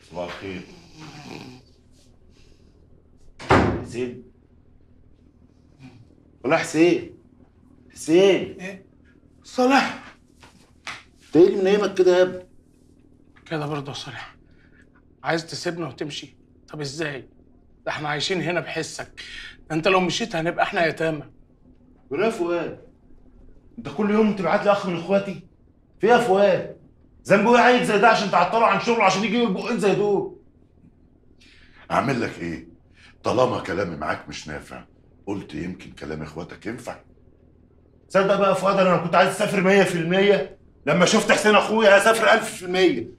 صباح الخير. حسين؟ ولا حسين؟ حسين؟ ايه؟ صالح؟ انت ايه اللي منيمك كده يا ابني؟ كده برضه يا صالح؟ عايز تسيبنا وتمشي؟ طب ازاي؟ ده احنا عايشين هنا بحسك، ده انت لو مشيت هنبقى احنا يتامى. ولا يا فؤاد؟ انت كل يوم تبعت لي اخ من اخواتي؟ في ايه يا فؤاد؟ ذنبه ايه عيل زي ده عشان تعطله عن شغله عشان يجي بقين زي دول؟ اعمل لك ايه؟ طالما كلامي معاك مش نافع، قلت يمكن كلام اخواتك ينفع. تصدق بقى يا فؤاد انا كنت عايز اسافر 100%، لما شفت حسين اخويا هسافر 1000%.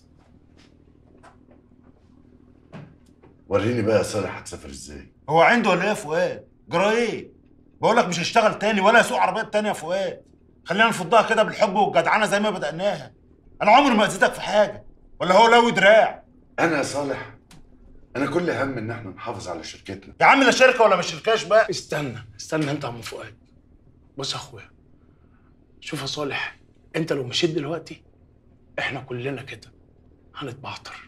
وريني بقى يا صالح هتسافر ازاي؟ هو عنده ولا ايه يا فؤاد؟ جرى ايه؟ بقول لك مش هشتغل تاني ولا اسوق عربيات تانية يا فؤاد. خلينا نفضها كده بالحب والجدعنه زي ما بدأناها. انا عمري ما اذيتك في حاجه، ولا هو لوي دراع؟ انا يا صالح انا كل هم ان احنا نحافظ على شركتنا. يا عم لا شركه ولا مش شركاش بقى. استنى انت يا عم فؤاد. بص يا اخويا، شوف يا صالح، انت لو مشيت دلوقتي احنا كلنا كده هنتبعتر.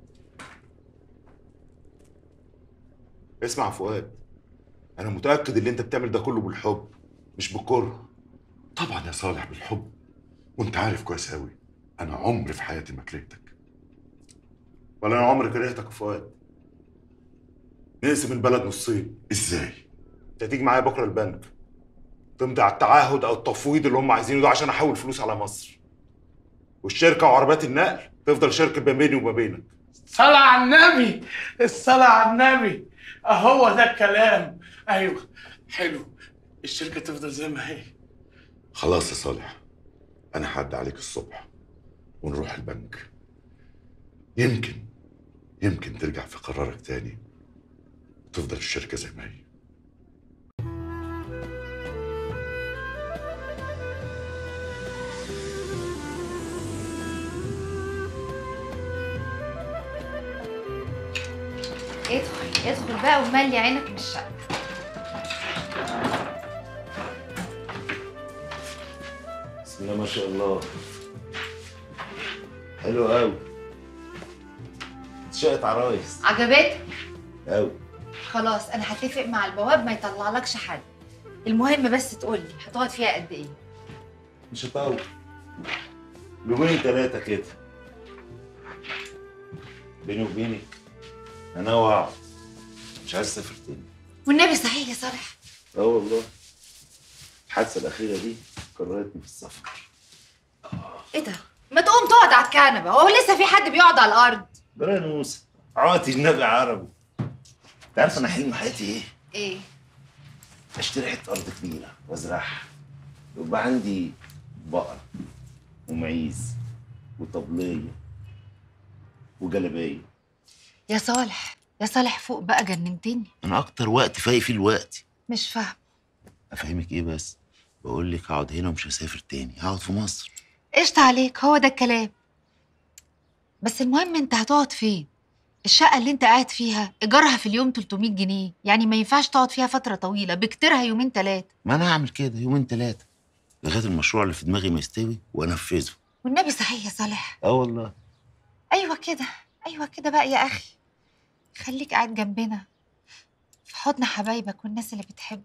اسمع يا فؤاد، انا متاكد ان انت بتعمل ده كله بالحب مش بالكره. طبعا يا صالح بالحب، وانت عارف كويس قوي انا عمري في حياتي ما كرهتك. ولا انا عمري كرهتك يا فؤاد. نقسم البلد نصين. ازاي؟ انت هتيجي معايا بكره البنك، تمضي على التعهد او التفويض اللي هم عايزينه ده عشان احول فلوس على مصر، والشركه وعربيات النقل تفضل شركه ما بيني وما بينك. الصلاة على النبي، الصلاة على النبي، اهو ده الكلام. ايوه حلو، الشركة تفضل زي ما هي. خلاص يا صالح، انا هعدي عليك الصبح ونروح البنك. يمكن ترجع في قرارك تاني وتفضل الشركه زي ما هي. ادخل ادخل بقى وملي عينك من الشقة. بسم الله ما شاء الله، حلو قوي. شقة عرايس عجبتك؟ قوي. خلاص انا هتفق مع البواب ما يطلعلكش حد. المهم بس تقولي هتقعد فيها قد ايه؟ مش هطول، يومين ثلاثة كده. بيني وبينك انا ناوي اقعد، مش عايز اسافر تاني. والنبي صحيح يا صالح؟ اه والله، الحادثة الأخيرة دي كرهتني في السفر. ايه ده؟ ما تقوم تقعد على الكنبة، هو لسه في حد بيقعد على الأرض؟ بلا نوسة، عاطي النبي عربي. انت عارف انا حلم حياتي ايه؟ ايه؟ اشتري حتة أرض كبيرة وازرعها، يبقى عندي بقرة ومعيز وطبلية وجلبية. يا صالح يا صالح فوق بقى، جننتني. أنا أكتر وقت فايق فيه الوقت. مش فاهم. أفهمك إيه بس؟ بقول لك هقعد هنا ومش هسافر تاني، هقعد في مصر. قشطة عليك، هو ده الكلام. بس المهم انت هتقعد فين؟ الشقة اللي انت قاعد فيها ايجارها في اليوم 300 جنيه، يعني ما ينفعش تقعد فيها فترة طويلة، بكترها يومين ثلاثة. ما أنا هعمل كده يومين ثلاثة لغاية المشروع اللي في دماغي ما يستوي وأنفذه. والنبي صحيح يا صالح؟ اه والله. ايوه كده، ايوه كده بقى يا اخي. خليك قاعد جنبنا في حضن حبايبك والناس اللي بتحبك.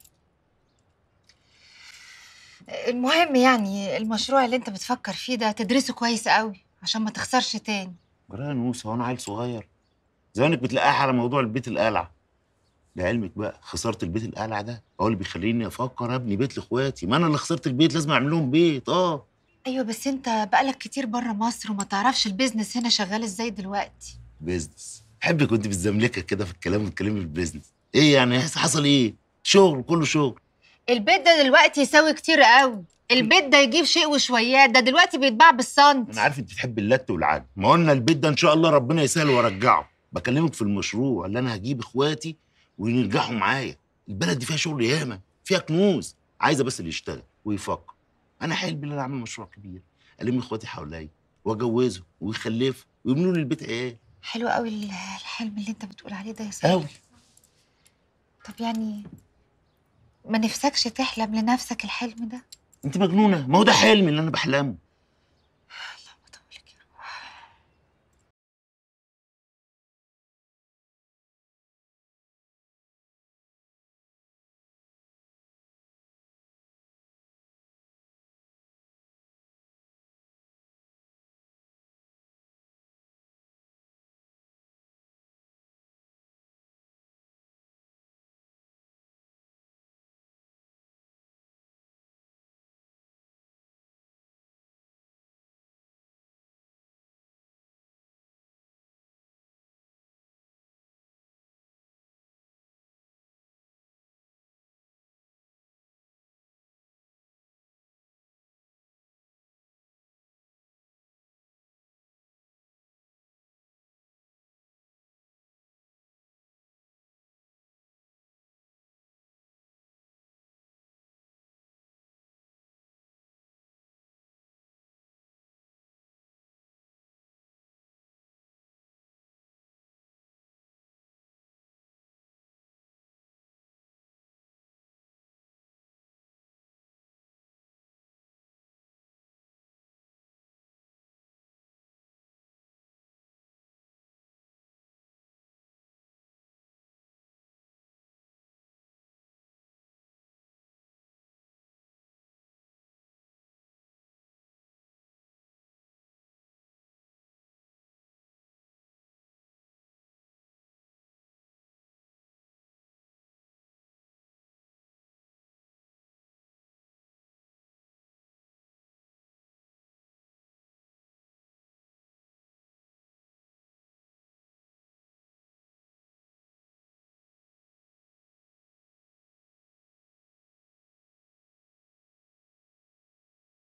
المهم يعني المشروع اللي انت بتفكر فيه ده تدرسه كويس قوي عشان ما تخسرش تاني. جرايه نوسة، وانا عيل صغير؟ زمانك بتلاقيها على موضوع البيت القلعة. لعلمك بقى خسرت البيت القلعة ده هو اللي بيخليني افكر ابني بيت لاخواتي، ما انا اللي خسرت البيت لازم اعمل لهم بيت. ايوه بس انت بقالك كتير بره مصر وما تعرفش البيزنس هنا شغال ازاي دلوقتي. بيزنس؟ حبك كنت بالزملكه كده في الكلام وتكلمي في البيزنس. ايه يعني حصل ايه؟ شغل كله شغل. البيت ده دلوقتي يساوي كتير قوي، البيت ده يجيب شيء وشويات، ده دلوقتي بيتباع بالسنت. انا عارف انت بتحب اللت والعجل، ما قلنا البيت ده ان شاء الله ربنا يسهل وارجعه. بكلمك في المشروع اللي انا هجيب اخواتي وينجحوا معايا. البلد دي فيها شغل ياما، فيها كنوز، عايزه بس اللي يشتغل ويفكر. انا حلمي ان انا اعمل مشروع كبير، الم اخواتي حواليا واجوزهم ويخلفوا ويبنوا لي البيت عيال. حلو قوي الحلم اللي انت بتقول عليه ده يا صاحبي قوي. طب يعني ما نفسكش تحلم لنفسك الحلم ده؟ انت مجنونه، ما هو ده حلمي اللي انا بحلمه.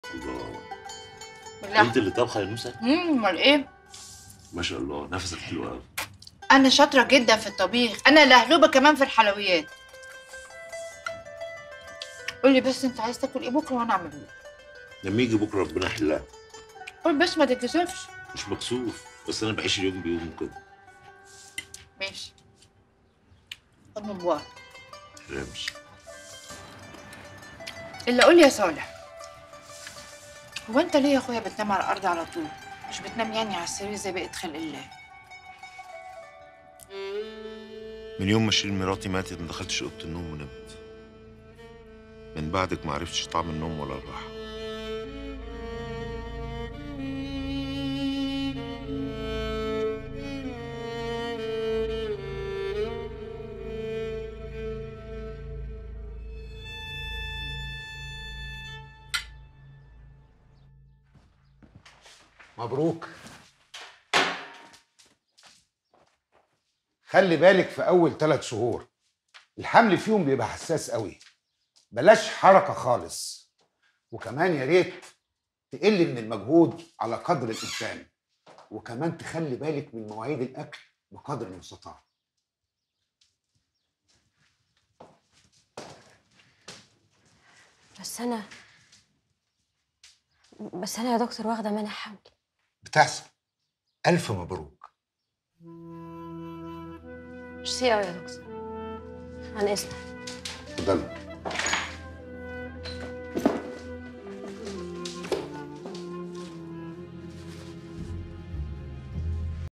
الله، بالله. انت اللي طابخه يا نوسه؟ امال ايه؟ ما شاء الله، نفسك حلو قوي. انا شاطره جدا في الطبيخ، انا لهلوبه كمان في الحلويات. قولي بس انت عايز تاكل ايه بكره وانا اعمله لك. لما يجي بكره ربنا يحلها. قول بس ما تتكسفش. مش مكسوف، بس انا بعيش اليوم بيوم كده. ماشي، خد من بوار. مش الا قول لي يا صالح، هو انت ليه يا اخويا بتنام على الارض على طول؟ مش بتنام يعني على السرير زي بقية خلق الله؟ من يوم ما شيرين مراتي ماتت ما دخلتش اوضه النوم ونمت. من بعدك ما عرفتش طعم النوم ولا الراحه. مبروك. خلي بالك في اول 3 شهور الحمل فيهم بيبقى حساس قوي، بلاش حركه خالص، وكمان يا ريت تقل من المجهود على قدر الامكان، وكمان تخلي بالك من مواعيد الاكل بقدر المستطاع. بس انا يا دكتور واخده منع حمل. بتحصل. الف مبروك. ميرسي قوي يا دكتور. عن اذنك. اتفضلي.